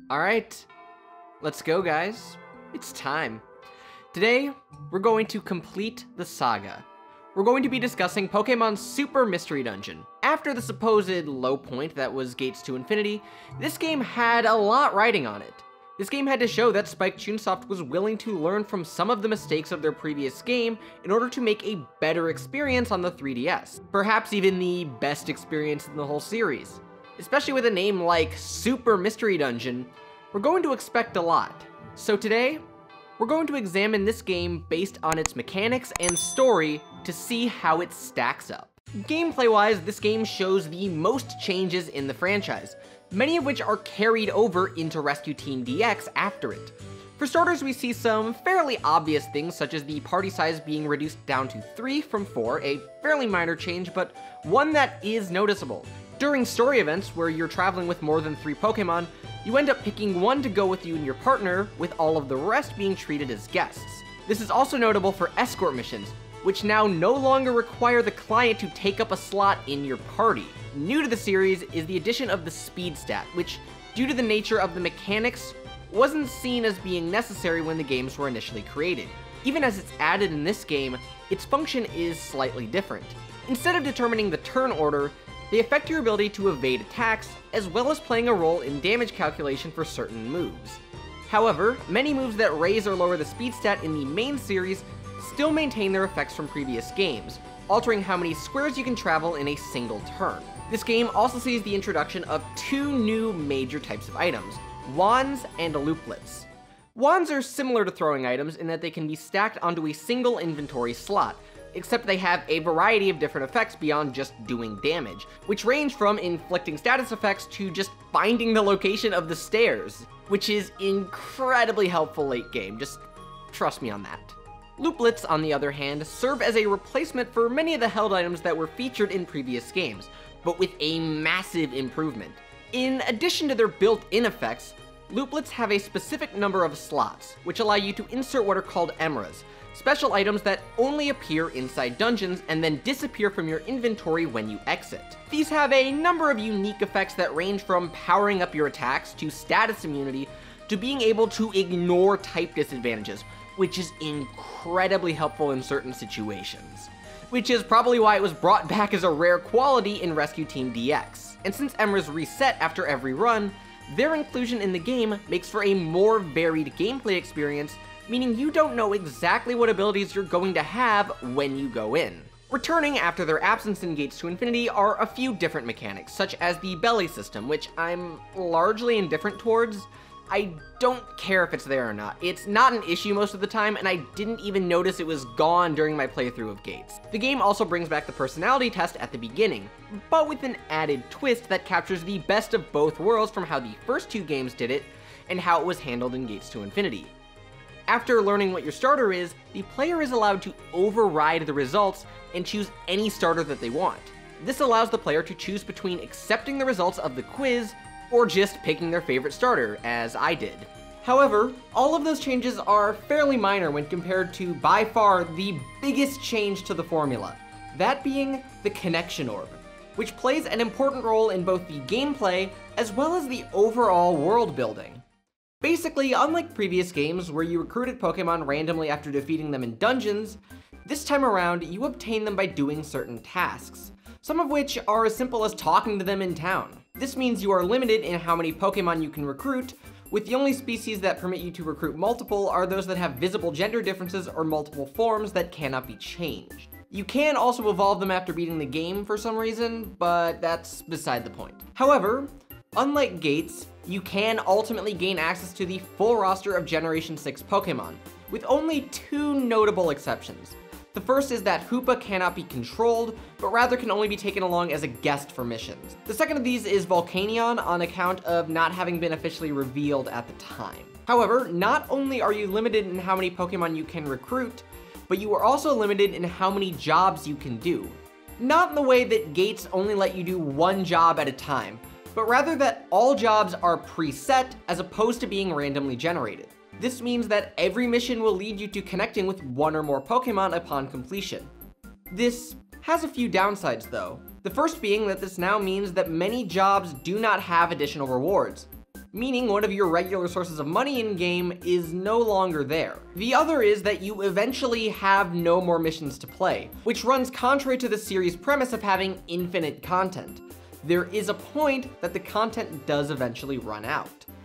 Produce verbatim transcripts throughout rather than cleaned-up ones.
Alright, let's go guys. It's time. Today, we're going to complete the saga. We're going to be discussing Pokémon Super Mystery Dungeon. After the supposed low point that was Gates to Infinity, this game had a lot riding on it. This game had to show that Spike Chunsoft was willing to learn from some of the mistakes of their previous game in order to make a better experience on the three D S. Perhaps even the best experience in the whole series. Especially with a name like Super Mystery Dungeon, we're going to expect a lot. So today, we're going to examine this game based on its mechanics and story to see how it stacks up. Gameplay-wise, this game shows the most changes in the franchise, many of which are carried over into Rescue Team D X after it. For starters, we see some fairly obvious things, such as the party size being reduced down to three from four, a fairly minor change, but one that is noticeable. During story events, where you're traveling with more than three Pokemon, you end up picking one to go with you and your partner, with all of the rest being treated as guests. This is also notable for escort missions, which now no longer require the client to take up a slot in your party. New to the series is the addition of the speed stat, which, due to the nature of the mechanics, wasn't seen as being necessary when the games were initially created. Even as it's added in this game, its function is slightly different. Instead of determining the turn order, they affect your ability to evade attacks, as well as playing a role in damage calculation for certain moves. However, many moves that raise or lower the speed stat in the main series still maintain their effects from previous games, altering how many squares you can travel in a single turn. This game also sees the introduction of two new major types of items, wands and looplets. Wands are similar to throwing items in that they can be stacked onto a single inventory slot, except they have a variety of different effects beyond just doing damage, which range from inflicting status effects to just finding the location of the stairs, which is incredibly helpful late game, just trust me on that. Looplets, on the other hand, serve as a replacement for many of the held items that were featured in previous games, but with a massive improvement. In addition to their built-in effects, looplets have a specific number of slots, which allow you to insert what are called emeras, special items that only appear inside dungeons and then disappear from your inventory when you exit. These have a number of unique effects that range from powering up your attacks to status immunity to being able to ignore type disadvantages, which is incredibly helpful in certain situations. Which is probably why it was brought back as a rare quality in Rescue Team D X. And since emeras reset after every run, their inclusion in the game makes for a more varied gameplay experience, meaning you don't know exactly what abilities you're going to have when you go in. Returning after their absence in Gates to Infinity are a few different mechanics, such as the belly system, which I'm largely indifferent towards. I don't care if it's there or not. It's not an issue most of the time, and I didn't even notice it was gone during my playthrough of Gates. The game also brings back the personality test at the beginning, but with an added twist that captures the best of both worlds from how the first two games did it, and how it was handled in Gates to Infinity. After learning what your starter is, the player is allowed to override the results and choose any starter that they want. This allows the player to choose between accepting the results of the quiz or just picking their favorite starter, as I did. However, all of those changes are fairly minor when compared to, by far, the biggest change to the formula, that being the Connection Orb, which plays an important role in both the gameplay as well as the overall world building. Basically, unlike previous games where you recruited Pokemon randomly after defeating them in dungeons, this time around you obtain them by doing certain tasks, some of which are as simple as talking to them in town. This means you are limited in how many Pokemon you can recruit, with the only species that permit you to recruit multiple are those that have visible gender differences or multiple forms that cannot be changed. You can also evolve them after beating the game for some reason, but that's beside the point. However, unlike Gates, you can ultimately gain access to the full roster of Generation six Pokemon, with only two notable exceptions. The first is that Hoopa cannot be controlled, but rather can only be taken along as a guest for missions. The second of these is Volcanion, on account of not having been officially revealed at the time. However, not only are you limited in how many Pokemon you can recruit, but you are also limited in how many jobs you can do. Not in the way that Gates only let you do one job at a time, but rather that all jobs are preset as opposed to being randomly generated. This means that every mission will lead you to connecting with one or more Pokemon upon completion. This has a few downsides though. The first being that this now means that many jobs do not have additional rewards. meaning one of your regular sources of money in-game is no longer there. The other is that you eventually have no more missions to play, which runs contrary to the series' premise of having infinite content. There is a point that the content does eventually run out.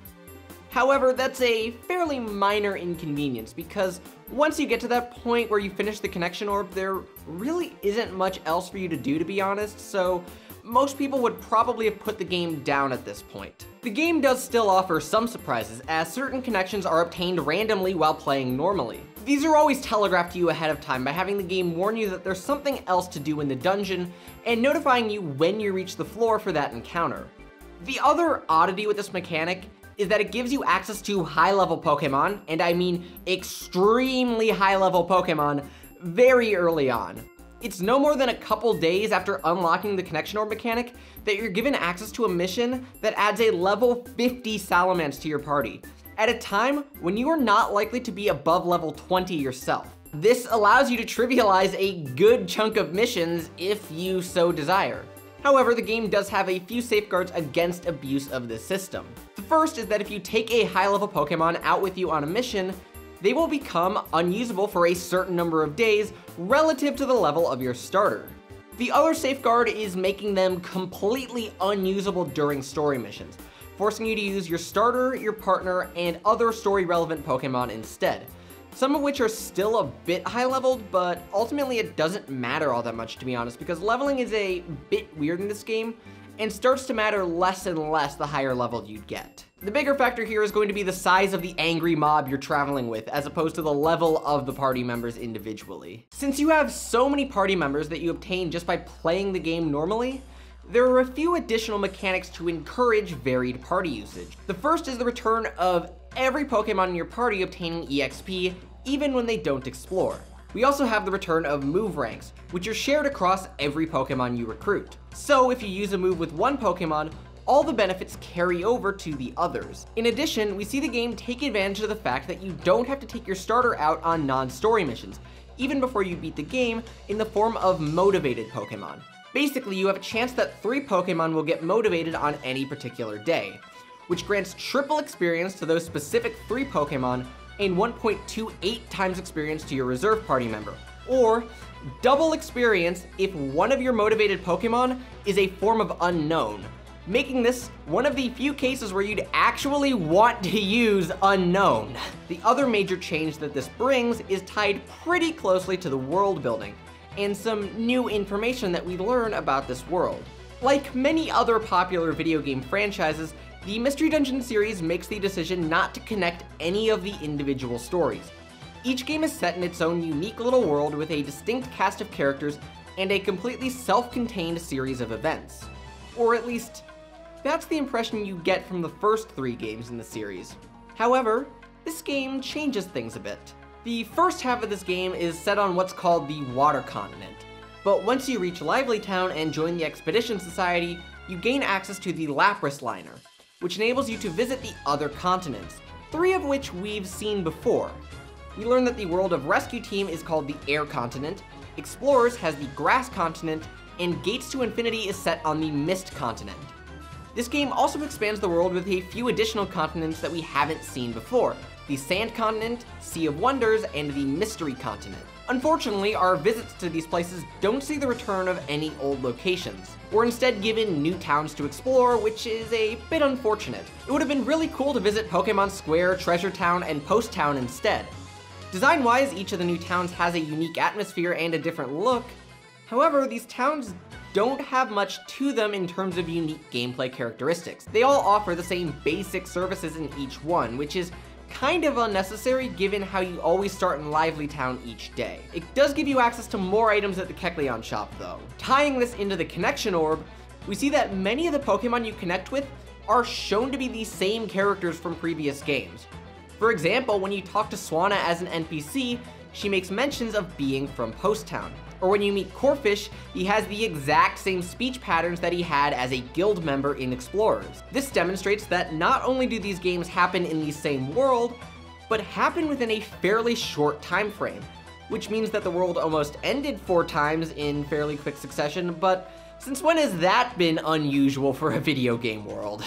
However, that's a fairly minor inconvenience because once you get to that point where you finish the connection orb, there really isn't much else for you to do, to be honest, so most people would probably have put the game down at this point. The game does still offer some surprises, as certain connections are obtained randomly while playing normally. These are always telegraphed to you ahead of time by having the game warn you that there's something else to do in the dungeon and notifying you when you reach the floor for that encounter. The other oddity with this mechanic is that it gives you access to high-level Pokemon, and I mean extremely high-level Pokemon, very early on. It's no more than a couple days after unlocking the connection orb mechanic that you're given access to a mission that adds a level fifty Salamence to your party, at a time when you are not likely to be above level twenty yourself. This allows you to trivialize a good chunk of missions if you so desire. However, the game does have a few safeguards against abuse of this system. The first is that if you take a high-level Pokemon out with you on a mission, they will become unusable for a certain number of days relative to the level of your starter. The other safeguard is making them completely unusable during story missions, forcing you to use your starter, your partner, and other story-relevant Pokemon instead. Some of which are still a bit high-leveled, but ultimately it doesn't matter all that much, to be honest, because leveling is a bit weird in this game, and starts to matter less and less the higher level you get. The bigger factor here is going to be the size of the angry mob you're traveling with, as opposed to the level of the party members individually. Since you have so many party members that you obtain just by playing the game normally, there are a few additional mechanics to encourage varied party usage. The first is the return of every Pokemon in your party obtaining E X P, even when they don't explore. We also have the return of move ranks, which are shared across every Pokemon you recruit. So if you use a move with one Pokemon, all the benefits carry over to the others. In addition, we see the game take advantage of the fact that you don't have to take your starter out on non-story missions, even before you beat the game, in the form of motivated Pokemon. Basically, you have a chance that three Pokemon will get motivated on any particular day, which grants triple experience to those specific three Pokemon and one point two eight times experience to your reserve party member, or double experience if one of your motivated Pokemon is a form of unknown, making this one of the few cases where you'd actually want to use unknown. The other major change that this brings is tied pretty closely to the world building, and some new information that we learn about this world. Like many other popular video game franchises, the Mystery Dungeon series makes the decision not to connect any of the individual stories. Each game is set in its own unique little world with a distinct cast of characters and a completely self-contained series of events. Or at least, that's the impression you get from the first three games in the series. However, this game changes things a bit. The first half of this game is set on what's called the Water Continent, but once you reach Lively Town and join the Expedition Society, you gain access to the Lapras Liner, which enables you to visit the other continents, three of which we've seen before. We learn that the World of Rescue Team is called the Air Continent, Explorers has the Grass Continent, and Gates to Infinity is set on the Mist Continent. This game also expands the world with a few additional continents that we haven't seen before, the Sand Continent, Sea of Wonders, and the Mystery Continent. Unfortunately, our visits to these places don't see the return of any old locations. We're instead given new towns to explore, which is a bit unfortunate. It would have been really cool to visit Pokemon Square, Treasure Town, and Post Town instead. Design-wise, each of the new towns has a unique atmosphere and a different look. However, these towns don't have much to them in terms of unique gameplay characteristics. They all offer the same basic services in each one, which is kind of unnecessary given how you always start in Lively Town each day. It does give you access to more items at the Kecleon shop though. Tying this into the connection orb, we see that many of the Pokemon you connect with are shown to be the same characters from previous games. For example, when you talk to Swanna as an N P C, she makes mentions of being from Post Town. Or when you meet Corphish, he has the exact same speech patterns that he had as a guild member in Explorers. This demonstrates that not only do these games happen in the same world, but happen within a fairly short time frame, which means that the world almost ended four times in fairly quick succession, but since when has that been unusual for a video game world?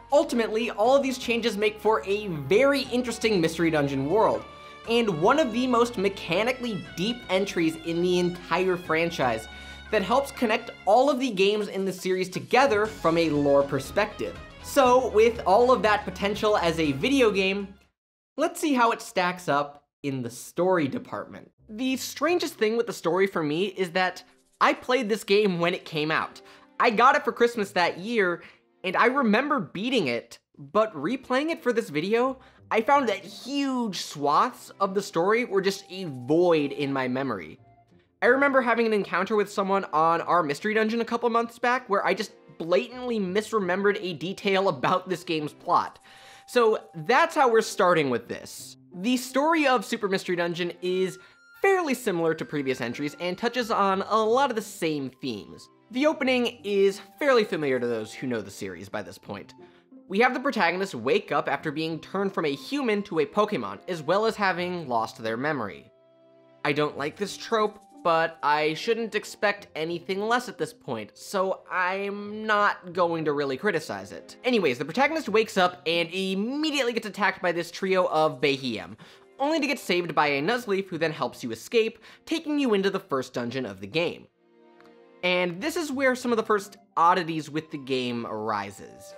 Ultimately, all of these changes make for a very interesting Mystery Dungeon world, and one of the most mechanically deep entries in the entire franchise that helps connect all of the games in the series together from a lore perspective. So, with all of that potential as a video game, let's see how it stacks up in the story department. The strangest thing with the story for me is that I played this game when it came out. I got it for Christmas that year, and I remember beating it, but replaying it for this video, I found that huge swaths of the story were just a void in my memory. I remember having an encounter with someone on our Mystery Dungeon a couple months back where I just blatantly misremembered a detail about this game's plot. So that's how we're starting with this. The story of Super Mystery Dungeon is fairly similar to previous entries and touches on a lot of the same themes. The opening is fairly familiar to those who know the series by this point. We have the protagonist wake up after being turned from a human to a Pokémon, as well as having lost their memory. I don't like this trope, but I shouldn't expect anything less at this point, so I'm not going to really criticize it. Anyways, the protagonist wakes up and immediately gets attacked by this trio of Behem, only to get saved by a Nuzleaf who then helps you escape, taking you into the first dungeon of the game. And this is where some of the first oddities with the game arises.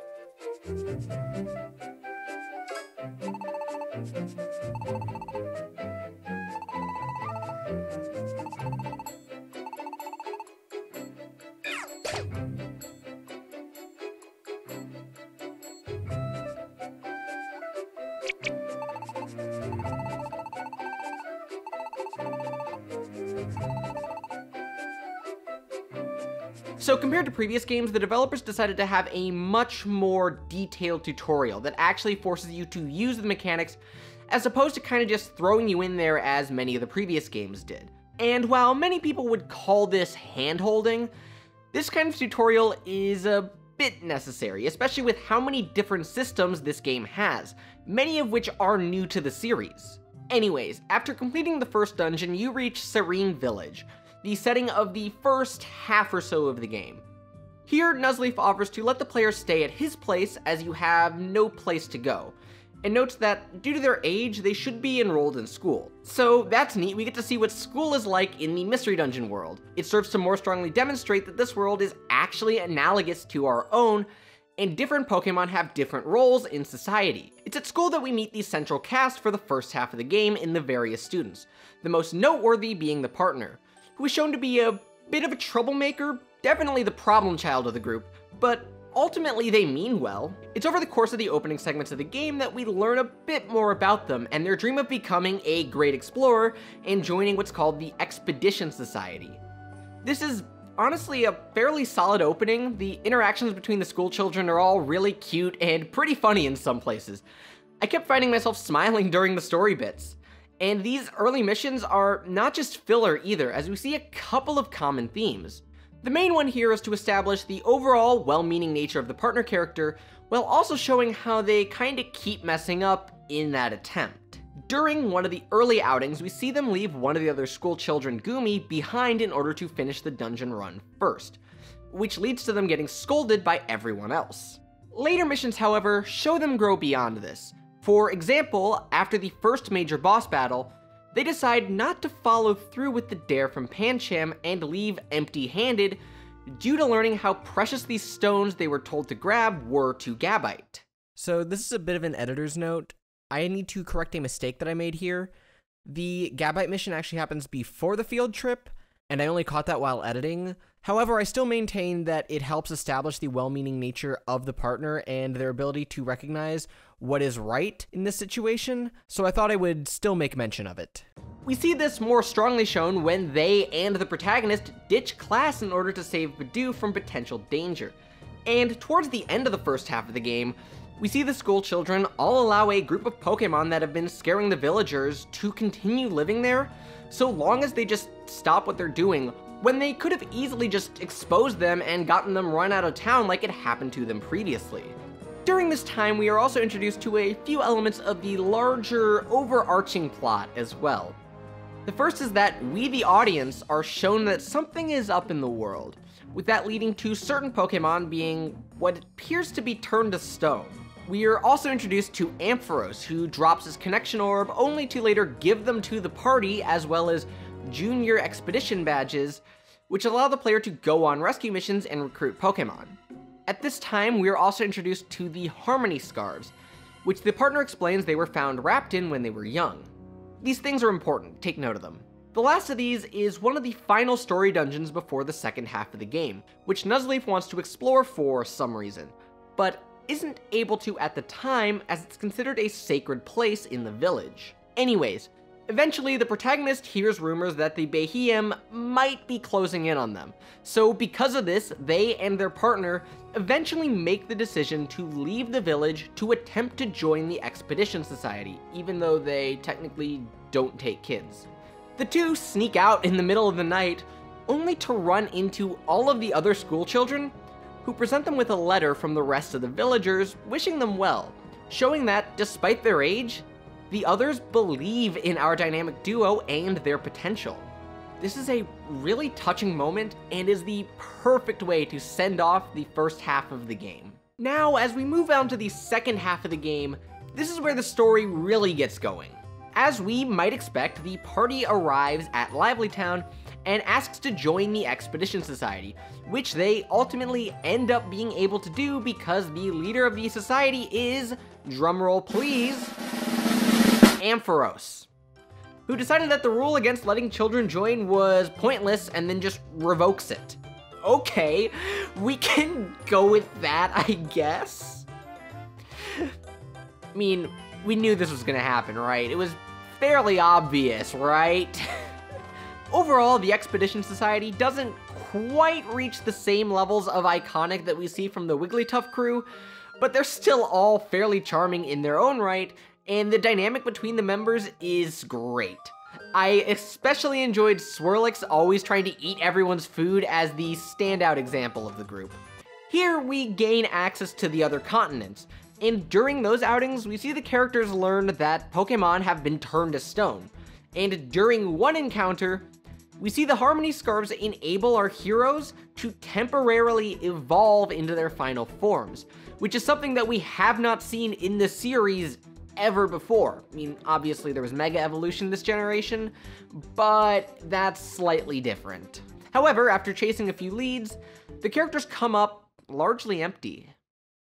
So compared to previous games, the developers decided to have a much more detailed tutorial that actually forces you to use the mechanics as opposed to kind of just throwing you in there as many of the previous games did. And while many people would call this hand-holding, this kind of tutorial is a bit necessary, especially with how many different systems this game has, many of which are new to the series. Anyways, after completing the first dungeon, you reach Serene Village, the setting of the first half or so of the game. Here, Nuzleaf offers to let the player stay at his place as you have no place to go, and notes that due to their age, they should be enrolled in school. So that's neat, we get to see what school is like in the Mystery Dungeon world. It serves to more strongly demonstrate that this world is actually analogous to our own, and different Pokemon have different roles in society. It's at school that we meet the central cast for the first half of the game in the various students, the most noteworthy being the partner, who is shown to be a bit of a troublemaker, definitely the problem child of the group, but ultimately they mean well. It's over the course of the opening segments of the game that we learn a bit more about them and their dream of becoming a great explorer and joining what's called the Expedition Society. This is honestly a fairly solid opening. The interactions between the school children are all really cute and pretty funny in some places. I kept finding myself smiling during the story bits. And these early missions are not just filler either, as we see a couple of common themes. The main one here is to establish the overall well-meaning nature of the partner character, while also showing how they kinda keep messing up in that attempt. During one of the early outings, we see them leave one of the other school children, Gumi, behind in order to finish the dungeon run first, which leads to them getting scolded by everyone else. Later missions, however, show them grow beyond this. For example, after the first major boss battle, they decide not to follow through with the dare from Pancham and leave empty-handed due to learning how precious these stones they were told to grab were to Gabite. So this is a bit of an editor's note. I need to correct a mistake that I made here. The Gabite mission actually happens before the field trip, and I only caught that while editing. However, I still maintain that it helps establish the well-meaning nature of the partner and their ability to recognize what is right in this situation, so I thought I would still make mention of it. We see this more strongly shown when they and the protagonist ditch class in order to save Bidoof from potential danger. And towards the end of the first half of the game, we see the school children all allow a group of Pokemon that have been scaring the villagers to continue living there, so long as they just stop what they're doing, when they could have easily just exposed them and gotten them run out of town like it happened to them previously. During this time, we are also introduced to a few elements of the larger, overarching plot as well. The first is that we, the audience, are shown that something is up in the world, with that leading to certain Pokemon being what appears to be turned to stone. We are also introduced to Ampharos, who drops his connection orb only to later give them to the party, as well as junior expedition badges, which allow the player to go on rescue missions and recruit Pokemon. At this time, we are also introduced to the Harmony Scarves, which the partner explains they were found wrapped in when they were young. These things are important, take note of them. The last of these is one of the final story dungeons before the second half of the game, which Nuzleaf wants to explore for some reason, but isn't able to at the time as it's considered a sacred place in the village. Anyways, eventually the protagonist hears rumors that the Behem might be closing in on them, so because of this, they and their partner eventually make the decision to leave the village to attempt to join the Expedition Society, even though they technically don't take kids. The two sneak out in the middle of the night, only to run into all of the other school children, who present them with a letter from the rest of the villagers wishing them well, showing that, despite their age, the others believe in our dynamic duo and their potential. This is a really touching moment and is the perfect way to send off the first half of the game. Now, as we move on to the second half of the game, this is where the story really gets going. As we might expect, the party arrives at Lively Town and asks to join the Expedition Society, which they ultimately end up being able to do because the leader of the society is, drumroll please, Ampharos, who decided that the rule against letting children join was pointless and then just revokes it. Okay, we can go with that, I guess. I mean, we knew this was gonna happen, right? It was fairly obvious, right? Overall, the Expedition Society doesn't quite reach the same levels of iconic that we see from the Wigglytuff crew, but they're still all fairly charming in their own right, and the dynamic between the members is great. I especially enjoyed Swirlix always trying to eat everyone's food as the standout example of the group. Here, we gain access to the other continents, and during those outings, we see the characters learn that Pokemon have been turned to stone. And during one encounter, we see the Harmony Scarves enable our heroes to temporarily evolve into their final forms, which is something that we have not seen in the series ever before. I mean, obviously there was Mega Evolution this generation, but that's slightly different. However, after chasing a few leads, the characters come up largely empty.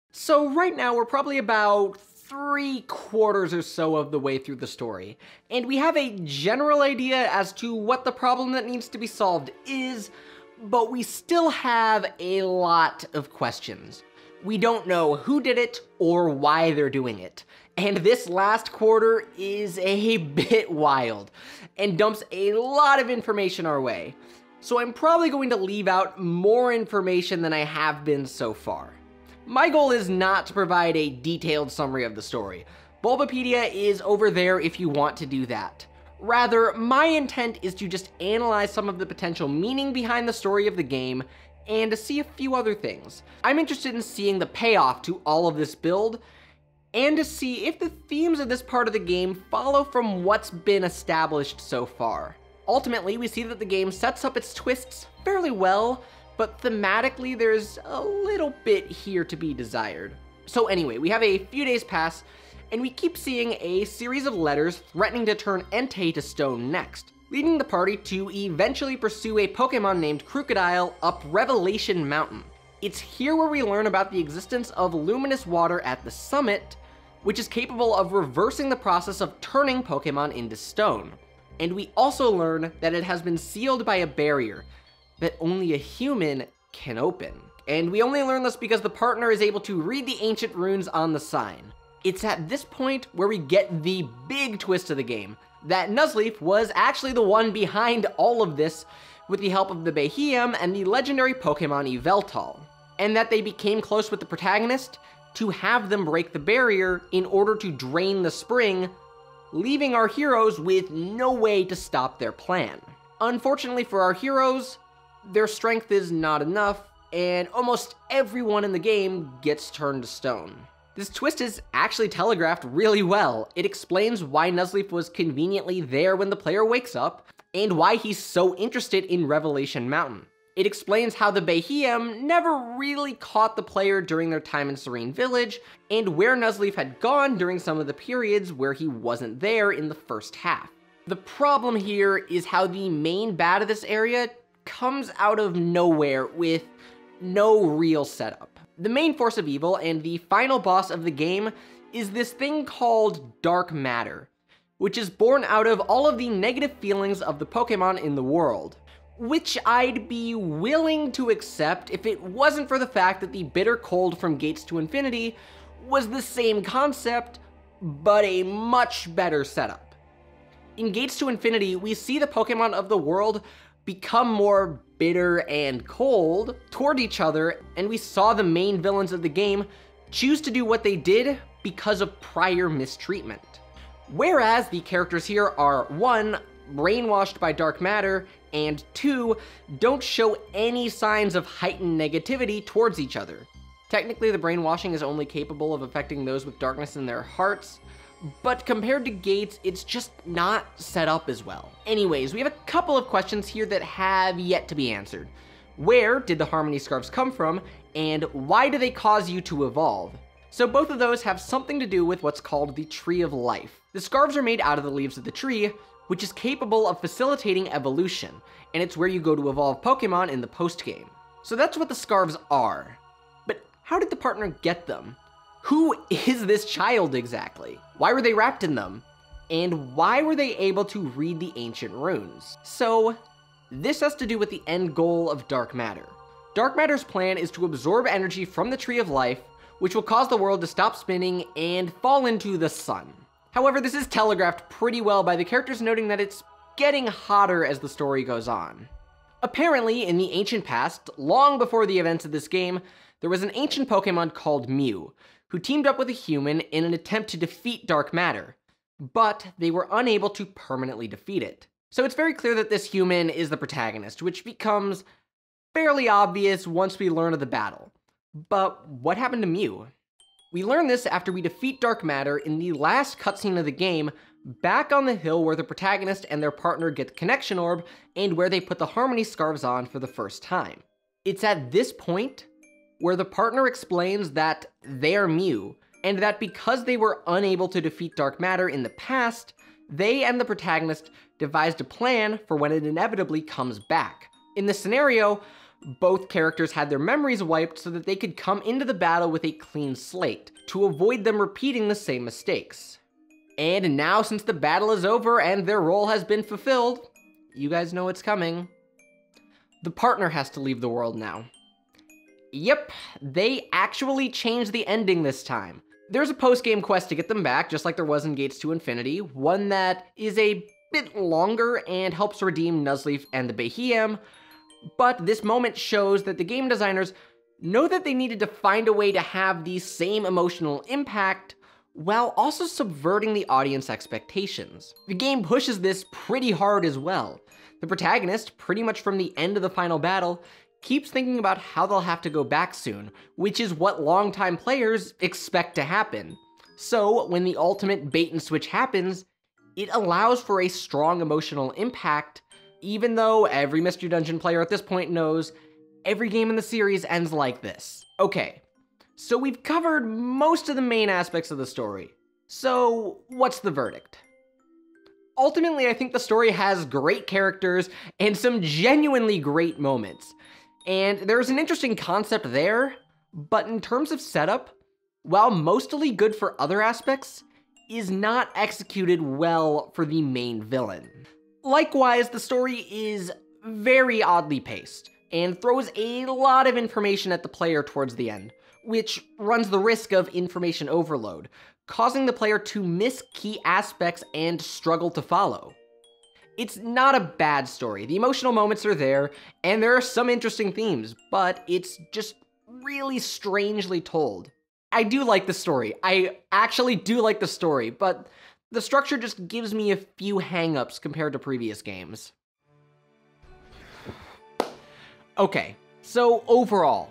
So right now we're probably about three quarters or so of the way through the story, and we have a general idea as to what the problem that needs to be solved is, but we still have a lot of questions. We don't know who did it or why they're doing it, and this last quarter is a bit wild and dumps a lot of information our way, so I'm probably going to leave out more information than I have been so far. My goal is not to provide a detailed summary of the story. Bulbapedia is over there if you want to do that. Rather, my intent is to just analyze some of the potential meaning behind the story of the game and to see a few other things. I'm interested in seeing the payoff to all of this build and to see if the themes of this part of the game follow from what's been established so far. Ultimately, we see that the game sets up its twists fairly well, but thematically, there's a little bit here to be desired. So anyway, we have a few days pass, and we keep seeing a series of letters threatening to turn Entei to stone next, leading the party to eventually pursue a Pokemon named Crocodile up Revelation Mountain. It's here where we learn about the existence of luminous water at the summit, which is capable of reversing the process of turning Pokemon into stone. And we also learn that it has been sealed by a barrier that only a human can open. And we only learn this because the partner is able to read the ancient runes on the sign. It's at this point where we get the big twist of the game, that Nuzleaf was actually the one behind all of this with the help of the Behem and the legendary Pokemon Yveltal, and that they became close with the protagonist to have them break the barrier in order to drain the spring, leaving our heroes with no way to stop their plan. Unfortunately for our heroes, their strength is not enough, and almost everyone in the game gets turned to stone. This twist is actually telegraphed really well. It explains why Nuzleaf was conveniently there when the player wakes up, and why he's so interested in Revelation Mountain. It explains how the Behem never really caught the player during their time in Serene Village, and where Nuzleaf had gone during some of the periods where he wasn't there in the first half. The problem here is how the main bad of this area comes out of nowhere with no real setup. The main force of evil and the final boss of the game is this thing called dark matter, which is born out of all of the negative feelings of the Pokemon in the world, which I'd be willing to accept if it wasn't for the fact that the bitter cold from Gates to Infinity was the same concept, but a much better setup. In Gates to Infinity, we see the Pokemon of the world become more bitter and cold toward each other, and we saw the main villains of the game choose to do what they did because of prior mistreatment. Whereas the characters here are, one, brainwashed by dark matter, and two, don't show any signs of heightened negativity towards each other. Technically, the brainwashing is only capable of affecting those with darkness in their hearts, but compared to Gates, it's just not set up as well. Anyways, we have a couple of questions here that have yet to be answered. Where did the Harmony Scarves come from, and why do they cause you to evolve? So both of those have something to do with what's called the Tree of Life. The scarves are made out of the leaves of the tree, which is capable of facilitating evolution, and it's where you go to evolve Pokemon in the post-game. So that's what the scarves are. But how did the partner get them? Who is this child exactly? Why were they wrapped in them? And why were they able to read the ancient runes? So, this has to do with the end goal of dark matter. Dark matter's plan is to absorb energy from the Tree of Life, which will cause the world to stop spinning and fall into the sun. However, this is telegraphed pretty well by the characters noting that it's getting hotter as the story goes on. Apparently, in the ancient past, long before the events of this game, there was an ancient Pokemon called Mew, who teamed up with a human in an attempt to defeat dark matter, but they were unable to permanently defeat it. So it's very clear that this human is the protagonist, which becomes fairly obvious once we learn of the battle. But what happened to Mew? We learn this after we defeat dark matter in the last cutscene of the game, back on the hill where the protagonist and their partner get the connection orb, and where they put the Harmony Scarves on for the first time. It's at this point where the partner explains that they're Mew, and that because they were unable to defeat dark matter in the past, they and the protagonist devised a plan for when it inevitably comes back. In this scenario, both characters had their memories wiped so that they could come into the battle with a clean slate, to avoid them repeating the same mistakes. And now, since the battle is over and their role has been fulfilled, you guys know what's coming. The partner has to leave the world now. Yep, they actually changed the ending this time. There's a post-game quest to get them back, just like there was in Gates to Infinity, one that is a bit longer and helps redeem Nuzleaf and the Behem, but this moment shows that the game designers know that they needed to find a way to have the same emotional impact while also subverting the audience expectations. The game pushes this pretty hard as well. The protagonist, pretty much from the end of the final battle, keeps thinking about how they'll have to go back soon, which is what longtime players expect to happen. So when the ultimate bait and switch happens, it allows for a strong emotional impact, even though every Mystery Dungeon player at this point knows every game in the series ends like this. Okay, so we've covered most of the main aspects of the story. So what's the verdict? Ultimately, I think the story has great characters and some genuinely great moments. And there's an interesting concept there, but in terms of setup, while mostly good for other aspects, is not executed well for the main villain. Likewise, the story is very oddly paced, and throws a lot of information at the player towards the end, which runs the risk of information overload, causing the player to miss key aspects and struggle to follow. It's not a bad story. The emotional moments are there, and there are some interesting themes, but it's just really strangely told. I do like the story. I actually do like the story, but the structure just gives me a few hang-ups compared to previous games. Okay, so overall,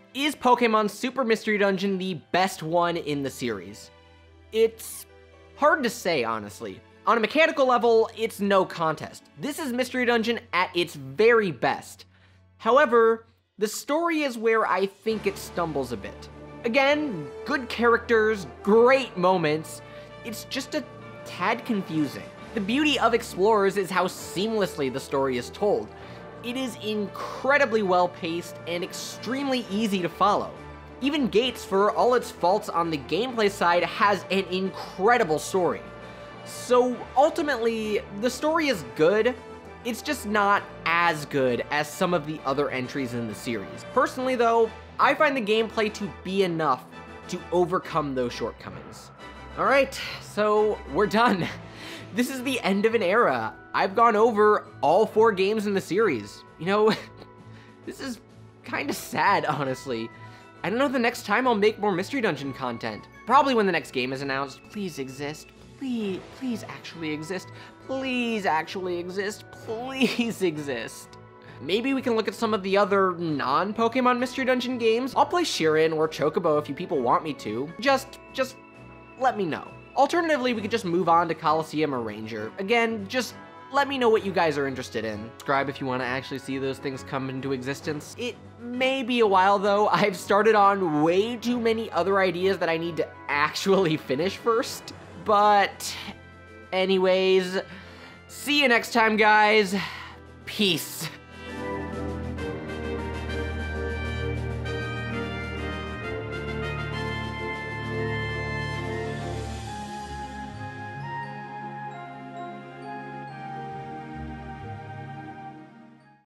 is Pokemon Super Mystery Dungeon the best one in the series? It's hard to say, honestly. On a mechanical level, it's no contest. This is Mystery Dungeon at its very best. However, the story is where I think it stumbles a bit. Again, good characters, great moments, it's just a tad confusing. The beauty of Explorers is how seamlessly the story is told. It is incredibly well paced and extremely easy to follow. Even Gates, for all its faults on the gameplay side, has an incredible story. So ultimately, the story is good, it's just not as good as some of the other entries in the series. Personally though, I find the gameplay to be enough to overcome those shortcomings. Alright, so we're done. This is the end of an era. I've gone over all four games in the series. You know, this is kinda sad, honestly. I don't know the next time I'll make more Mystery Dungeon content. Probably when the next game is announced. Please exist. Please, please actually exist. Please actually exist. Please exist. Maybe we can look at some of the other non-Pokemon Mystery Dungeon games. I'll play Serene or Chocobo if you people want me to. Just, just let me know. Alternatively, we could just move on to Coliseum or Ranger. Again, just let me know what you guys are interested in. Subscribe if you want to actually see those things come into existence. It may be a while though. I've started on way too many other ideas that I need to actually finish first. But anyways, see you next time, guys. Peace.